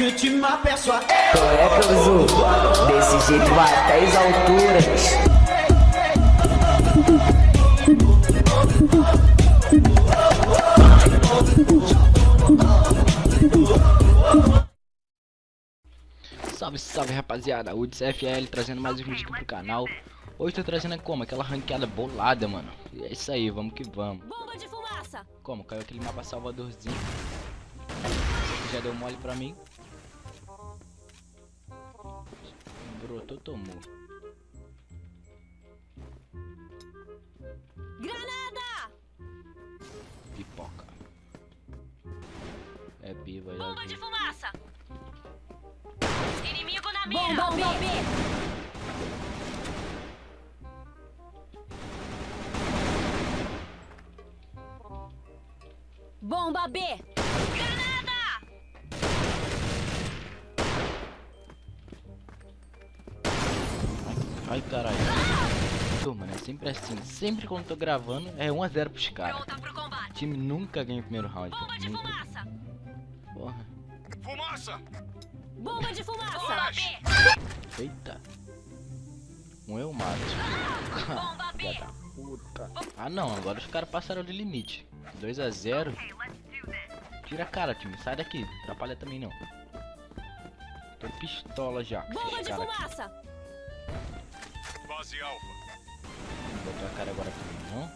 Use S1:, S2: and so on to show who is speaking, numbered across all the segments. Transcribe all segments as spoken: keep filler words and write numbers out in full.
S1: que te uma pessoa.
S2: Qual é, Causu? Desse jeito até as alturas.
S3: Salve, salve rapaziada, o F L trazendo mais um vídeo aqui pro canal. Hoje tô trazendo como? Aquela ranqueada bolada, mano. E é isso aí, vamos que vamos.
S4: Bomba de fumaça.
S3: Como? Caiu aquele mapa Salvadorzinho. Esse aqui já deu mole pra mim. Brotou, tomou.
S4: Granada!
S3: Pipoca. É B, vai dar
S4: Bomba
S3: B.
S4: de fumaça. Inimigo na mira. Bomba, bomba B. Bomba B. Granada!
S3: Ai, caralho. Tô, mano, é sempre assim. Sempre quando tô gravando é um a zero pros caras.
S4: Pronta pro combate.
S3: O time nunca ganha o primeiro round.
S4: Bomba de
S3: Nunca.
S4: fumaça.
S3: Porra.
S5: Fumaça!
S4: Bomba de fumaça. Bomba B.
S3: Eita. Um eu mato.
S4: Bomba B.
S3: Filha da puta. Ah não, agora os caras passaram do limite. dois a zero. Tira a cara, time. Sai daqui. Atrapalha também não. Tô pistola já. com
S4: Bomba
S3: esses
S4: de
S3: cara aqui.
S4: fumaça.
S5: Base alfa.
S3: Vou botar a cara agora também, não?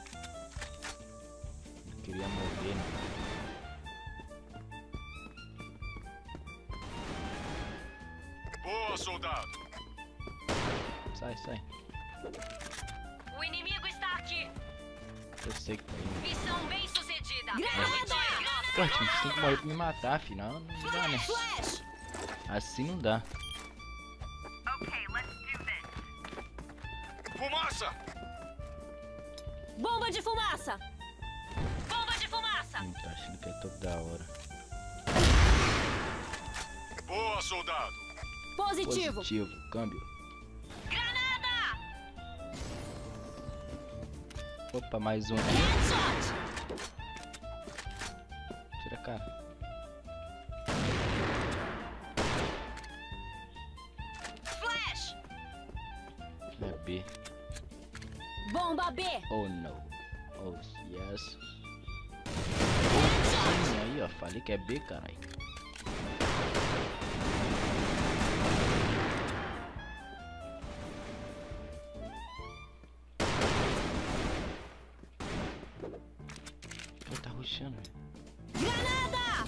S3: Não queria mover, né?
S5: Boa, soldado.
S3: Sai, sai.
S4: O inimigo está aqui.
S3: Eu sei que tá indo.
S4: Missão bem sucedida.
S3: Granada! Pô, time, você tem que morrer pra me matar, afinal. Não dá, né?
S4: Flash.
S3: Assim não dá.
S5: Fumaça!
S4: Bomba de fumaça. Bomba de fumaça.
S3: Hum, tô achando que é todo da hora.
S5: Boa, soldado.
S4: Positivo.
S3: Positivo, câmbio.
S4: Granada.
S3: Opa, mais um aqui.
S4: Headshot.
S3: Tira a cara.
S4: Flash.
S3: É B.
S4: Bomba B.
S3: Oh no. Oh yes. Sim, aí ó, falei que é B, caralho. Pô, tá rushando, velho.
S4: Granada.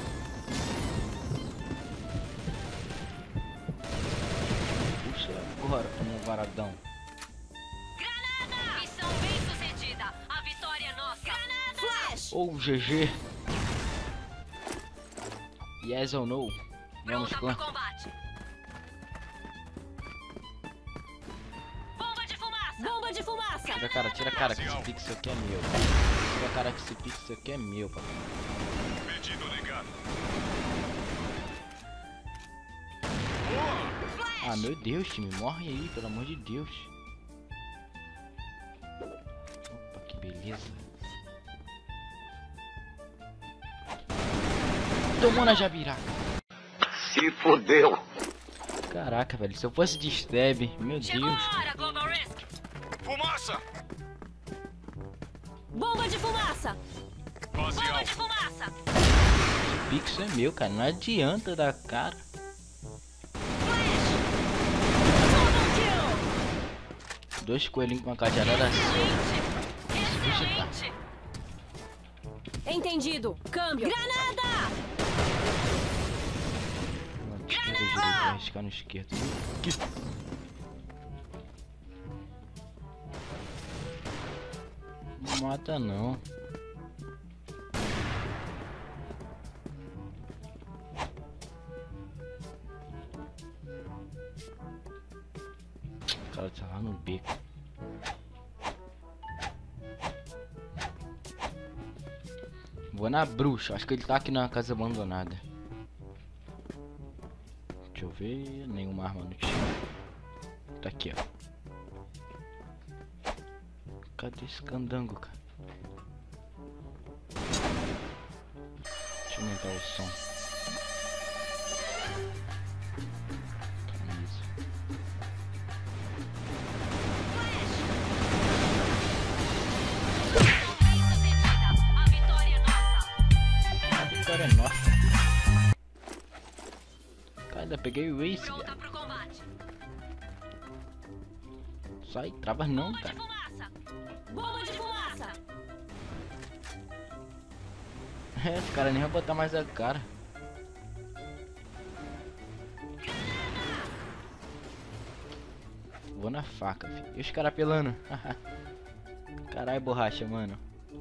S3: Puxa agora, toma um varadão.
S4: Granada. Missão bem sucedida. A vitória é nossa. Granada. Flash.
S3: Ou G G. Yes ou no? Vamos,
S4: Pronta
S3: clã.
S4: pro combate. Bomba de fumaça. Bomba de fumaça.
S3: Tira a cara, tira a cara, que esse pixel aqui é meu. Tira a cara que esse pixel aqui é meu, papai.
S5: Pedido negado. Boa!
S4: Flash.
S3: Ah, meu Deus, time, morre aí, pelo amor de Deus. Opa, que beleza. Tomou na jabiraca.
S5: Se fodeu.
S3: Caraca, velho, se eu fosse de stab, meu
S4: Chegou
S3: Deus.
S4: a hora, Global Risk.
S5: Fumaça!
S4: Bomba de fumaça.
S5: Base
S4: Bomba de
S5: alfa.
S4: fumaça.
S3: Esse pixel é meu, cara, não adianta dar cara.
S4: Flash. Double kill.
S3: Dois coelhinhos com uma cajadada só.
S4: Excelente. Excelente. Entendido. Câmbio. Granada.
S3: Mano, esquerda, direita, vou arriscar no esquerdo. Aqui. Não mata não. O cara tá lá no beco. Vou na bruxa, acho que ele tá aqui na casa abandonada. Deixa eu ver, nenhuma arma no chão. Tá aqui, ó. Cadê esse candango, cara? Deixa eu aumentar o som. ainda peguei o Ace,
S4: Pronta
S3: velho.
S4: pro combate.
S3: Sai, trava não,
S4: Bomba de
S3: cara.
S4: fumaça. Bomba de fumaça.
S3: É, esse cara nem vai botar mais a cara. Vou na faca, filho. E os caras apelando? Caralho, borracha, mano.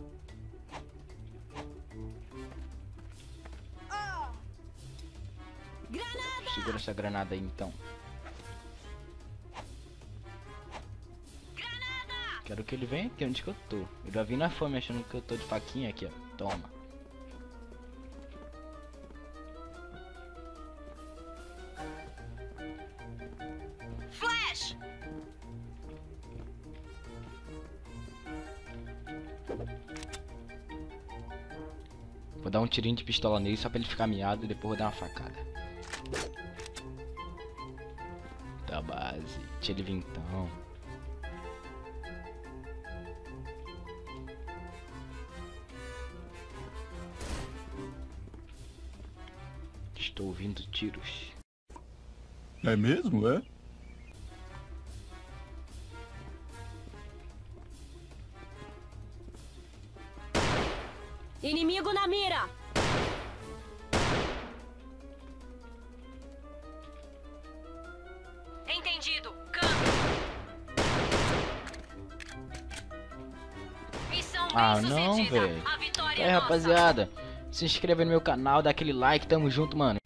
S3: Segura essa granada aí, então. Quero que ele venha aqui onde que eu tô. Eu já vim na fome achando que eu tô de faquinha aqui, ó. Toma.
S4: Flash.
S3: Vou dar um tirinho de pistola nele só pra ele ficar miado e depois vou dar uma facada. Da base. Deixa ele vir então. Estou ouvindo tiros.
S1: É mesmo, é?
S4: Inimigo na mira. Entendido. Câmbio. Missão
S3: Ah,
S4: bem
S3: não,
S4: sucedida.
S3: velho.
S4: A vitória
S3: E aí,
S4: é nossa.
S3: rapaziada, se inscreva no meu canal, dá aquele like, tamo junto, mano.